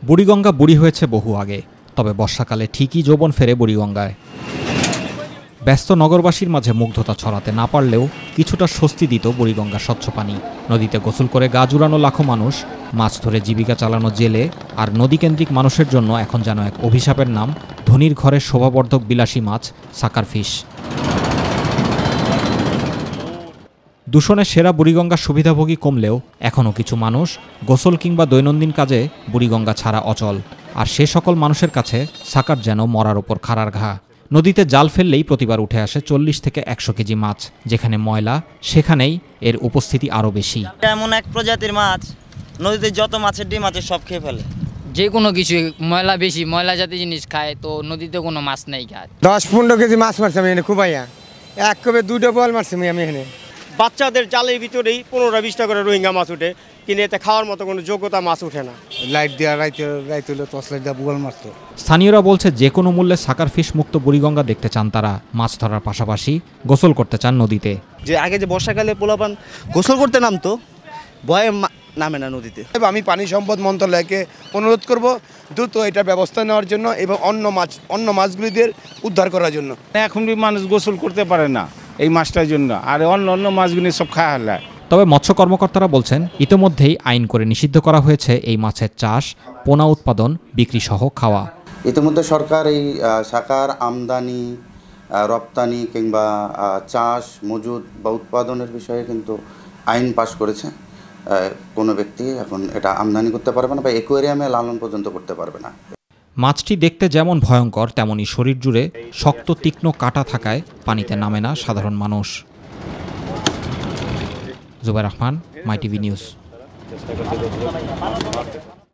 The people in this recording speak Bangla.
বুড়িগঙ্গা বুড়ি হয়েছে বহু আগে, তবে বর্ষাকালে ঠিকই যৌবন ফেরে বুড়িগঙ্গায়। ব্যস্ত নগরবাসীর মাঝে মুগ্ধতা ছড়াতে না পারলেও কিছুটা স্বস্তি দিত বুড়িগঙ্গার স্বচ্ছ পানি। নদীতে গোসল করে গা জুড়ানো লাখো মানুষ, মাছ ধরে জীবিকা চালানো জেলে আর নদীকেন্দ্রিক মানুষের জন্য এখন যেন এক অভিশাপের নাম ধনীর ঘরের শোভাবর্ধক বিলাসী মাছ সাকারফিশ। দূষণের সেরা বুড়িগঙ্গার সুবিধাভোগী কমলেও এখনও কিছু মানুষ গোসল কিংবা দৈনন্দিন কাজে বুড়িগঙ্গা ছাড়া অচল। আর সে সকল মানুষের কাছে সাকার যেন মরার ওপর খাড়ার ঘা। নদীতে জাল ফেললেই প্রতিবার উঠে আসে 40 থেকে 100 কেজি মাছ। যেখানে ময়লা সেখানেই এর উপস্থিতি আরও বেশি। এমন এক প্রজাতির মাছ, নদীতে যত মাছের ডিম আছে সব খেয়ে ফেলে। যে কোনো কিছু ময়লা বেশি, ময়লা জাতীয় জিনিস খায়, তো নদীতে কোনো মাছ নেই খায়। 10-15 কেজি মাছ মারছি আমি এখানে খুবাইয়া, এক কবে 2টা বল মারছি আমি এখানে। বাচ্চাদের জালের ভিতরেই 15-20টা করে রোহিঙ্গা মাছ উঠে, কিন্তু এতে খাওয়ার মতো কোনো যোগ্যতা মাছ উঠে না। লাইট দেওয়া রাইতে হলে টর্চ লাইট দেওয়া বল মারতো। স্থানীয়রা বলছে যে কোনো মূল্যে সাকারফিশ মুক্ত বুড়িগঙ্গা দেখতে চান তারা। মাছ ধরার পাশাপাশি গোসল করতে চান নদীতে। যে আগে যে বর্ষাকালে পোলাপান গোসল করতে নামতো, ভয়ে নামে না নদীতে। আমি পানি সম্পদ মন্ত্রণালয়কে অনুরোধ করব দ্রুত এটা ব্যবস্থা নেওয়ার জন্য এবং অন্য মাছগুলিদের উদ্ধার করার জন্য। এখন মানুষ গোসল করতে পারে না এই মাছটার জন্য, আর অন্য মাছগুলি সব খাওয়া হলে। তবে মৎস্য কর্মকর্তারা বলছেন ইতিমধ্যেই আইন করে নিষিদ্ধ করা হয়েছে এই মাছের চাষ, পোনা উৎপাদন, বিক্রি সহ খাওয়া। ইতিমধ্যে সরকার এই সাকার আমদানি, রপ্তানি কিংবা চাষ, মজুদ বা উৎপাদনের বিষয়ে কিন্তু আইন পাশ করেছে। কোনো ব্যক্তি এখন এটা আমদানি করতে পারবে না বা অ্যাকোয়ারিয়ামে লালন পর্যন্ত করতে পারবে না। মাছটি দেখতে যেমন ভয়ঙ্কর, তেমনই শরীর জুড়ে শক্ত তীক্ষ্ণ কাঁটা থাকায় পানিতে নামে না সাধারণ মানুষ। Zubair Rahman, my TV news.